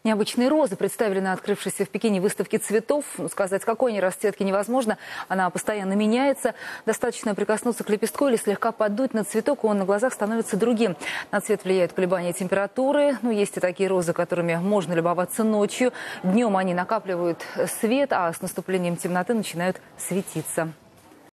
Необычные розы представили на открывшейся в Пекине выставке цветов. Сказать, какой они расцветки, невозможно. Она постоянно меняется. Достаточно прикоснуться к лепестку или слегка подуть на цветок, и он на глазах становится другим. На цвет влияют колебания температуры. Но есть и такие розы, которыми можно любоваться ночью. Днем они накапливают свет, а с наступлением темноты начинают светиться.